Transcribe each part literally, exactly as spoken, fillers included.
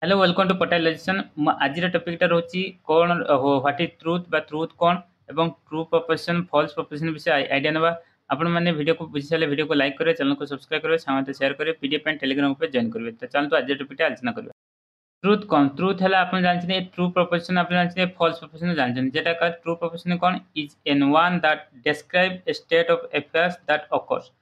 hello welcome to पटेलाइजेशन आज टॉपिकटा रोची कौन व्हाट इज ट्रूथ बा ट्रूथ कौन एवं ट्रू प्रोपोजिशन फॉल्स प्रोपोजिशन विषय आइडिया नवा आपण माने वीडियो को बुझी सारे वीडियो को लाइक करें चैनल को सब्सक्राइब करें साथ शेयर करें पीडीएफ एंड टेलीग्राम पे जॉइन करेंगे तो चलते आज टॉपिकटा आलोचना करबा ट्रूथ कौन ट्रूथ है आपण जानते ट्रू प्रोपोजिशन आपण जानते फॉल्स प्रोपोजिशन जानते जेटा का ट्रू प्रोपोजिशन कौन is an one that describe a state of affairs that occurs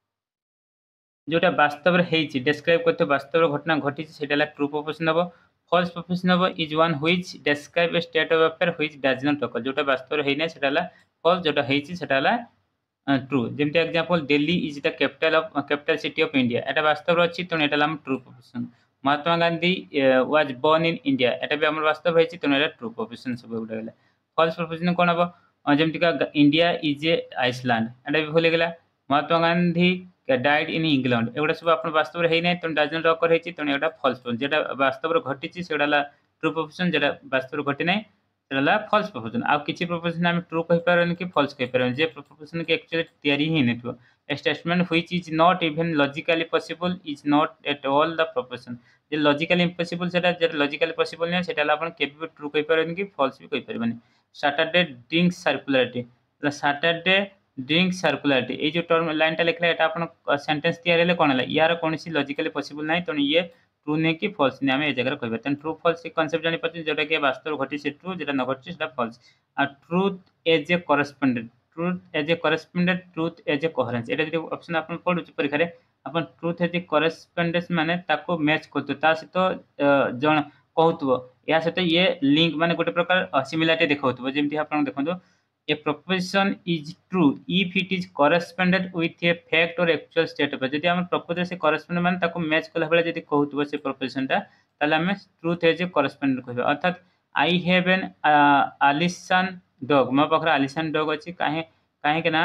जोटा वास्तव में डेस्क्राइब करते वास्तव घटना घटी से ट्रू प्रोपोजिशन हम फॉल्स प्रोपोजिशन हम is one which describe a state of affair which does not occur जोटा वास्तव में होना सेटा फॉल्स जोटा होता ट्रू जमती example Delhi is the capital of capital city of India एटा वास्तव अच्छी तेणु एटा true proposition Mahatma Gandhi was born in India एटा भी आम वास्तव होती तेणु एटा ट्रू प्रोपोजिशन सब गोटे गला फॉल्स प्रोपोजिशन कौन हम जमती इंडिया इज ए आइसलैंड एटा भी भूल गला Mahatma Gandhi died in England एगुड़ा सब आप वास्तव में होना तेणु डज नॉट अकर होती तेणु एटा फॉल्स प्रोपोजिशन जेटा वास्तव घटी से ट्रू प्रोपोजिशन जेटा वास्तव घटी ना सेटा फॉल्स प्रोपोजिशन आउ किसी प्रोपोजिशन आम ट्रू कहि पारन कि फॉल्स कहि पारन जे प्रोपोजिशन के एक्चुअली तैयारी ही नथिबो a statement which is not even logically possible is not at all the proposition जे लॉजिकली इम्पॉसिबल सेटा जे लॉजिकली पॉसिबल नै सेटा आपण केबे भी ट्रू कहि पारन कि फॉल्स भी कहि पारबनी सैटरडे ड्रिंक सर्कुलरिटी सैटरडे ड्रिंक सर्कुलरिटी ये जो टर्म लाइनटा लिखला एटा आपण सेंटेंस तैयार हेले कोन हला यार कोनसी लॉजिकली पॉसिबल नै तेणु ये ट्रू नहीं कि फॉल्स नहीं आम ए जगह कह पाते ट्रू फॉल्स कनसेप्ट जानी पाते जोटा कि वास्तव घटी से ट्रू जो न घटी से फॉल्स आ truth as a correspondent truth as a correspondent truth as a coherence एटा जो ऑप्शन अपन पढु परीक्षा रे अपन ट्रूथ एज ए करस्पोंडेंस माने ताको मैच करतो ता सहित जण कहउतबो या सहित ये लिंक माने गोटे प्रकार सिमिलरिटी देखाउतबो जेमति आपण देखंतो a proposition is true if it is correspondent with a fact or actual state of जदि हम proposition से correspond मान ताको मैच कला बेला जदि कहउतबो से proposition ता ताले हम truth as a correspondent कहबे अर्थात I have an Alsatian dog मो पाखरा आलिशान डॉग अछि काहे काहे के ना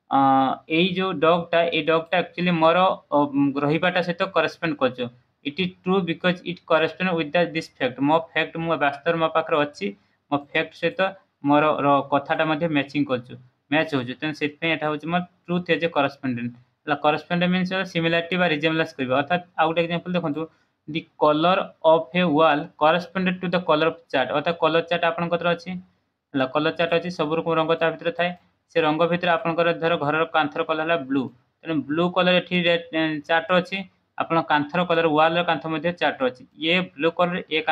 एई जो डॉग ता ए डॉग ता एक्चुअली मोर रहिबाटा से तो correspond करजो it is true because it correspond with the, this fact मो fact मो वास्तव मो पाखरा अछि मो fact से तो मोर कथाटा मैचिंग कर मैच हो तेनाली truth as a correspondent correspondent means similarity बा रिजेम्बलेंस कर अर्थात आउ गोटे एग्जांपल देखो the colour of a wall corresponded to the colour of chart अर्थात कलर चार्ट आपंकर अच्छी कलर चार्ट अच्छी सब रंग ता भर थाए से रंग भर आपंकर धर घर कांथर कलर है ब्लू तेनाली ब्लू कलर ये चार्ट अच्छी आप कांथर कलर वाल कांथ चार्ट अच्छी ये ब्लू कलर ये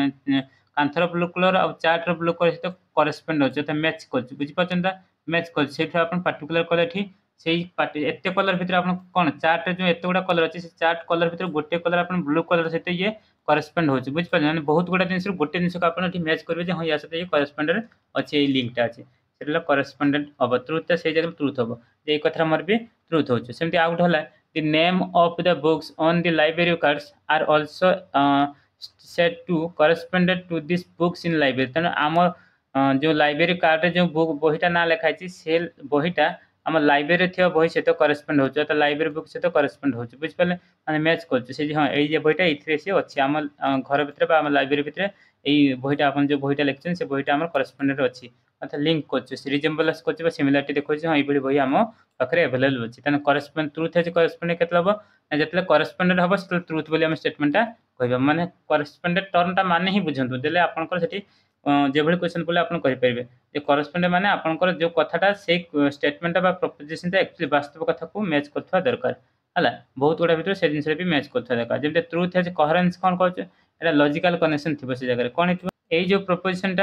कांथर ब्लू कलर और चार्टर ब्लू कलर सहित करस्पोंड अच्छे मैच कर बुझी पार्टी मैच कर पार्टिकुलर कलर ये से एत कलर भितर आप कौन चार्ट जो एत गुड़ा कलर अच्छे से चार्ट कलर भितर गोटे कलर आप ब्लू कलर सहित ये करस्पोंड हो बुझी पार्टी बहुत गुड़ा जिन गोटे जिन को आप मैच करेंगे हाँ या सहित ये करस्पोंडेंट अच्छे लिंकटा अच्छे से करस्पोंडेंट हम ट्रूथ से जगह ट्रूथ हम ये कथा मोर भी ट्रूथ हो सेमती आउ गोटे है the name of the books on the library cards are also set to corresponded to this books in library तेना आम जो लाइब्रेरी कार्ड जो बुक बहीटा ना लिखाई से बहीटा आम लाइब्रेरी थी बही सहित करस्पोंड हो लाइब्रेरी बुक सहित करस्पोंड हो बुझिपारे मैंने मैच कर हाँ ये बहीटा ये सी अच्छी आम घर भितर आम लाइब्रेरी भितर यही बहीटा आप जो बहीटा लिखते से बहीटा आम करस्पोंडेड अच्छी अर्थात लिंक कर रिजेम्बलेंस कर सिमिलरिटी देखो हाँ ये बही आम पाखे एभेलेबल अच्छी तेना करस्पोंड ट्रूथ है करस्पोंडेड के हम जो करस्पोंडेड हम से ट्रूथ बोली स्टेटमेंटा कह माने करस्पोंडेड टर्मटा माने ही बुझंतु देले आपनकर सेठी जे भली क्वेश्चन पले आपन कहि परिबे जे करस्पोंडेड माने आपनकर जो कथाटा से स्टेटमेंटा बा प्रोपोजिशन ता एक्चुअली वास्तव कथा को मैच करथवा दरकार हला बहुत गुडा भीतर से जिनसे भी मैच करथवा दरकार जेते ट्रूथ है कोहेरेंस कोन कहछ एटा लॉजिकल कनेक्शन थिबो से जगह कोन हितबो एई जो प्रोपोजिशनटा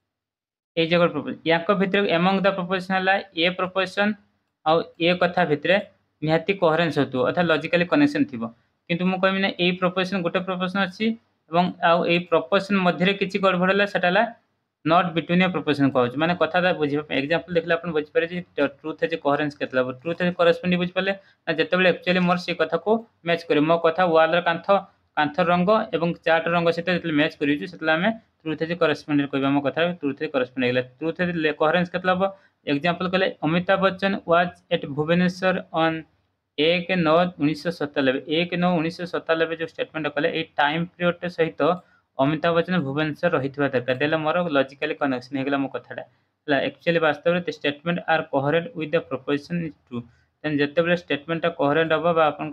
एई जगह प्रोपोजिशन याको भीतर एमंग द प्रोपोजिशन हला ए प्रोपोजिशन और ए कथा भीतर निहाती कोहेरेंस होतो अर्थात लॉजिकली कनेक्शन थिबो किंतु मु कहबी ना ए प्रोपोजिशन गोटे प्रोपोजिशन अछि एवं आउ ए प्रोपोजिशन मध्य किसी गड़बड़ है सेटा नॉट बिटवीन ए प्रोपोजिशन कहूँ माने कथा बुझे एग्जांपल देखले अपन बुझी पारे ट्रूथ है कोहेरेंस केतला ट्रूथ है करस्पोंडिंग बुझी पाले ना जतबेले एक्चुअली मोर से कथा को मैच करे मो कथा वाल कांथ कांथ रंग एवं चार्ट रंग सहित जतले मैच करिजु सेतला हमें ट्रूथ है करस्पोंडिंग कहबा मो कथा ट्रूथ है करस्पोंडिंग गेला ट्रूथ है कोहेरेंस केतला एग्जांपल कहले Amitabh Bachchan was at Bhubaneswar on एक नौ उन्नीस सतानबे एक नौ उन्नीस सतानबे जो स्टेटमेंट कले ये टाइम पीरियड सहित अमिताभ बच्चन भुवनेश्वर रही दरकार देला मोर लॉजिकली कनेक्शन हेगला मो कथाटा एक्चुअली वास्तव में statement are coherent with the proposition is true then जते बेले स्टेटमेंटा कोहेरेंट हम आपनकर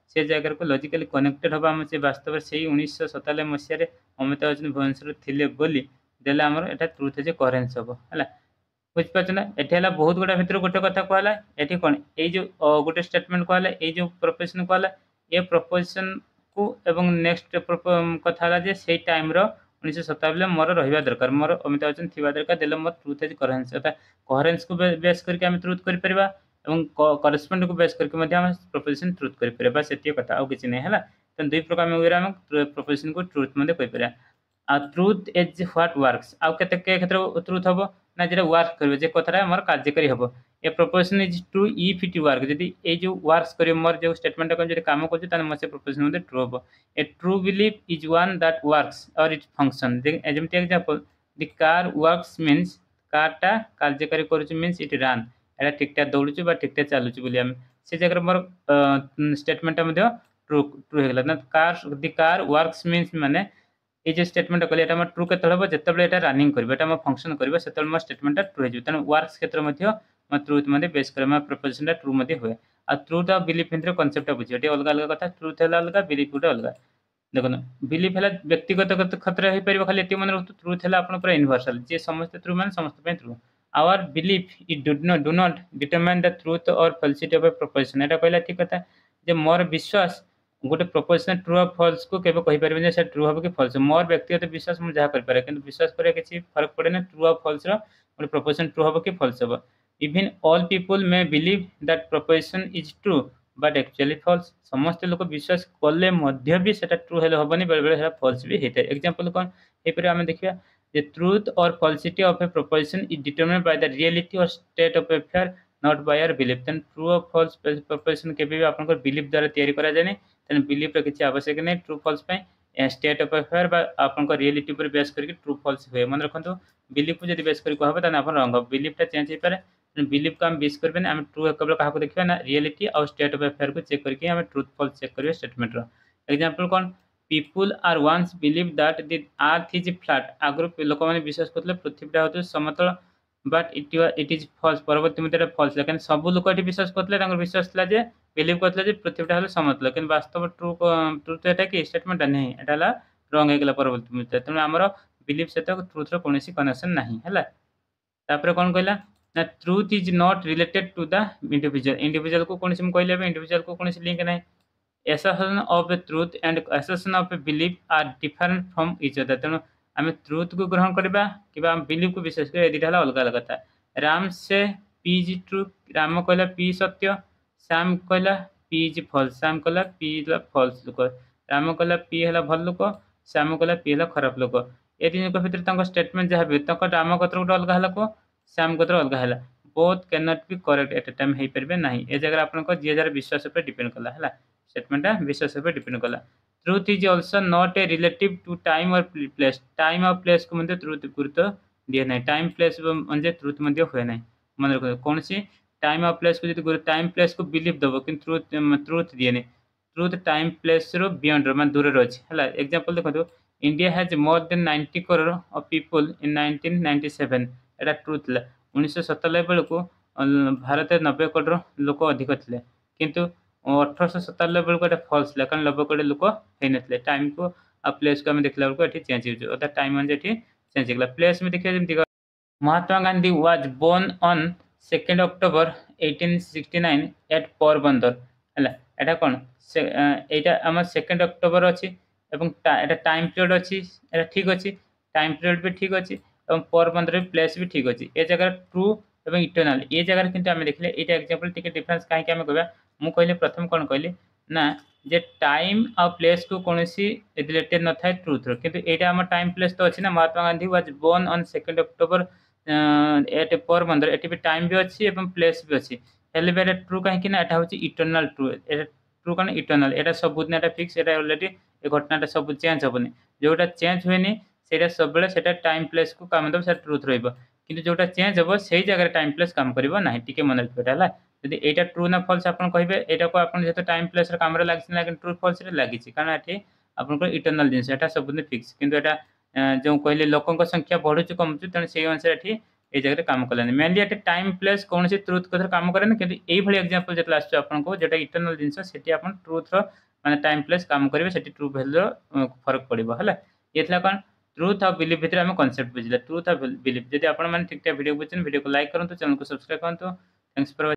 से जगह को लॉजिकली कनेक्टेड हबा हम से वास्तव से उन्नीस सतानवे मसीह अमिताभ बच्चन भुवनेश्वर थिले बोली देला हमर एटा ट्रुथ जे कोहेरेंस हबो हला बुझ पाछ ना एठी हला बहुत गुडा भितर गोटे कथा कहला एठी कोन ए जो गोटे स्टेटमेंट कहला ए जो प्रोपोजिशन कहला ए प्रोपोजिशन को एवं नेक्स्ट कथा हला जे सेही टाइम रो उन्नीस सतानवे मोर रहिबा दरकार मोर अमिताभ बच्चन थिबा दरकार देला मोर ट्रुथ जे कोहेरेंस अता कोहेरेंस को बेस करके हम ट्रुथ करि परबा एवं करेस्पोंड को बेस करके मध्ये हम प्रोपोजिशन ट्रुथ करि परबा सेती कथा आ किछि नै हला त दुई प्रकार में हम प्रोपोजिशन को ट्रुथ मध्ये कहि परबा आ ट्रुथ इज व्हाट वर्क्स आ केते के क्षेत्र ट्रुथ हबो ना जेरा वर्क करबे जे कथरा हमर कार्यकारी हबो a proposition is true if it work जदी ए जो वर्क्स करे मोर जो स्टेटमेंट को जदी काम करछु तने मसे प्रोपोजिशन मध्ये ट्रू हबो a true belief is one that works और इट फंक्शन जेमति example the car works means car टा कार्यकारी करछु मींस इट रन एटा ठीकटा दौड़छु बा ठीकटा चालुछु बोली हम से जगह मोर स्टेटमेंट मध्ये ट्रू ट्रू हेगला ना car the car works means माने ए जे स्टेटमेंट कहले एटा हम ट्रू केतल हबो जेतबे एटा रनिंग करबे एटा हम फंक्शन करबे सेतल म स्टेटमेंट ट्रू हे जतन वर्क्स क्षेत्र मध्ये म ट्रूथ मध्ये बेस करे म प्रोपोजिशन ट्रू मध्ये होय आ ट्रूथ आ बिलीफ इंद्र कांसेप्ट बुझियो एटा अलग अलग कथा ट्रूथ हला अलग बिलीफ उटा अलग देखो ना बिलीफ हला व्यक्तिगत क्षेत्र हे परिबो खाली एति मन रहतो ट्रूथ हला अपन पूरा यूनिवर्सल जे समस्त ट्रू मान समस्त पे true our belief it do not do not determine the truth और फॉल्सिटी ऑफ ए प्रोपोजिशन एटा कहला ठीक कथा जे मोर विश्वास गोटे प्रोपोजिशन ट्रू और फॉल्स को केबे कहि परबे जे से ट्रू हबो कि फॉल्स मोर व्यक्तिगत विश्वास मु जहा कर पारे किंतु विश्वास करे किछि फरक पड़े ना ट्रू और फॉल्स रो गोटे प्रोपोजिशन ट्रू हबो कि फॉल्स हबो even all people may believe that proposition is true but actually false समस्त लोक विश्वास करले मध्य भी सेटा ट्रू हेले हबनी बेले बेले सेटा फॉल्स भी हेते एग्जांपल कोन ए पर हम देखिया जे ट्रूथ और falsity of a proposition is determined by the reality और state of affair not by our belief then true और फॉल्स प्रोपोजिशन के भी आपन को बिलीफ द्वारा तैयारी करा जाने तेन बिलीफ रे किछि आवश्यक नै ट्रू फॉल्स पे स्टेट ऑफ अफेयर बा आपन को रियलिटी पर बेस करके ट्रू फॉल्स होय मन रखंतो बिलीफ को जदी बेस करी कहबे तने आपन रंग बिलीफ ता चेंज हे पारे बिलीफ का हम बेस करबे ना हम ट्रू केवल काहा को देखबे ना रियलिटी और स्टेट ऑफ अफेयर को चेक करके हम ट्रूथ फॉल्स चेक करबे स्टेटमेंट रो एग्जांपल कोन people are once believe that the earth is flat आगरो लोक माने विश्वास करले पृथ्वीटा होतो समतल but it it is false परवर्ती में फॉल्स लेकिन सब लोक एठी विश्वास करले तांगर विश्वास थला जे बिलीव करले जे पृथ्वीटा हलो समतल लेकिन वास्तव ट्रू ट्रूथ एटा कि स्टेटमेंट नहीं एटा ला रॉन्ग हेगला परवर्ती में तने हमरो बिलीव से तो ट्रूथ रो कोनोसी कनेक्शन नहीं हला तापर कोन कहला ना truth is not related to the individual individual को कोनोसी हम कहले इंडिविजुअल को कोनोसी लिंक नहीं assertion of a truth and assertion of a belief are different from each other तेणु आम ट्रूथ को ग्रहण करबा किबा हम बिलीफ को विशेष कर एदिटा हला अलग अलग कथा राम से पी इज ट्रू राम कहला पी सत्य श्याम कहला पी इज फॉल्स श्याम कहला पी इज फॉल्स लोक राम कहला पी हला भल लोक श्याम कहला पी हला खराब लोक ए तीन को भीतर तंग स्टेटमेंट जहा भी तंग राम कत्र गोटे अलग हला को श्याम कत्र अलग हला both can not be correct at a time हे परबे नाही ए जगह आपन को जे जार विश्वास पर डिपेंड कला हला स्टेटमेंट विश्वास पर डिपेंड कला truth is also not a relative to time और प्लेस टाइम और प्लेस को मध्ये ट्रूथ गुरुत्व दिए नाही टाइम प्लेस म्हणजे ट्रूथ मध्ये होय नाही मन रखो कौन सी टाइम और प्लेस को जति गुरु टाइम प्लेस को बिलीव दबो कि ट्रूथ ट्रूथ दिए नहीं ट्रूथ टाइम प्लेस रो बियॉन्ड मान दूर रो अछि हला एग्जांपल देखो India has more than ninety crore of people in nineteen ninety seven एटा ट्रूथ ला उन्नीस सौ सत्तानवे बेल को भारत नब्बे करोड़ लोक अधिक थिले किंतु अठारह सौ सत्तानवे बेल को फॉल्स ला कारण नब्बे करोड़ लोक हे नथिले टाइम को आ प्लेस को हम देखला को एठी चेंज हो अदा टाइम मन जेठी चेंज गेला प्लेस में देखिए जेमति Mahatma Gandhi was born on second October eighteen sixty nine at Porbandar हला एटा कोन एटा हम सेकेंड अक्टोबर अछि एवं एटा टाइम पीरियड अछि एटा ठीक अछि टाइम पीरियड भी ठीक अछि एवं पोरबंदर प्लेस भी ठीक अछि ए जगह ट्रू एवं इटर्नल ए जगह किंतु हम देखले एटा एग्जांपल टिके डिफरेंस काहे कि हम कहबा मु कहले प्रथम कोन कहले ना जे टाइम और प्लेस को कोनोसी रिलेटेड न थाए ट्रूथ रो किंतु एटा हम टाइम प्लेस तो अछि ना Mahatma Gandhi was born on second October at Porbandar एटी भी टाइम भी अछि एवं प्लेस भी अछि हेले बेरे ट्रू काहे कि ना एटा होछि इटर्नल ट्रू एटा ट्रू काने इटर्नल एटा सबुत ना एटा फिक्स एटा ऑलरेडी ए घटनाटा सब चेंज होबनी जोटा चेंज होएनी सेटा सब बेले सेटा टाइम प्लेस को काम दब से ट्रूथ रहइबो किंतु जोटा चेंज होबो सेही जगह टाइम प्लेस काम करबो नाही टिके मन रखिबा हला यदि एटा ट्रू ना फॉल्स आपन कहबे एटा को आपन जेतो टाइम प्लेस रे काम रे लागिस लेकिन ट्रू फॉल्स रे लागि छि कारण एठी आपन को इटर्नल जिंस एटा सब फिक्स किंतु एटा जो कहले लोकन को संख्या बढ़ु छु कम छु तने सेही अनुसार एठी ये जगह काम कलानी मेनली एट टाइम प्लेस कौन सी ट्रुथ कथर काम करे कि यही एग्जांपल जो आसो आपको जो इंटरनल जिनस से आप ट्रुथ रो टाइम प्लेस काम करेंगे से ट्रू वैल्यू फरक पड़ो है ये कौन ट्रुथ और बिलीफ भितर आम कनसेप्ट बुझे ट्रुथ और बिलीफ जब आप ठीक ठाक वीडियो बुझे वीडियो को लाइक करूँ चैनल को सब्सक्राइब करूँ थैंक्स फॉर